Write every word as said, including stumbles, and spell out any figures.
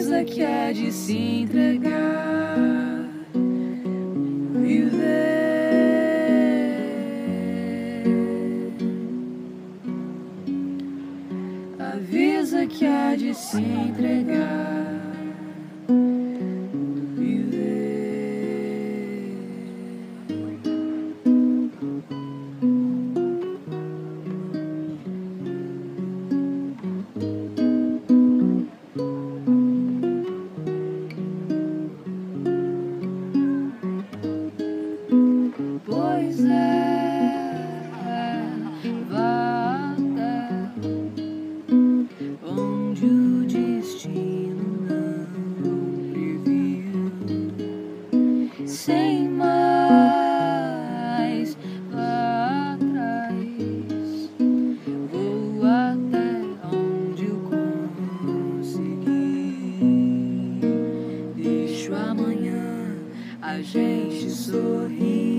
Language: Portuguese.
avisa que há de se entregar, viver. Avisa que há de se entregar, viver. Pois é, vá até onde o destino não previu, sem mais, vá atrás, vou até onde eu conseguir. Deixo amanhã a gente sorrir.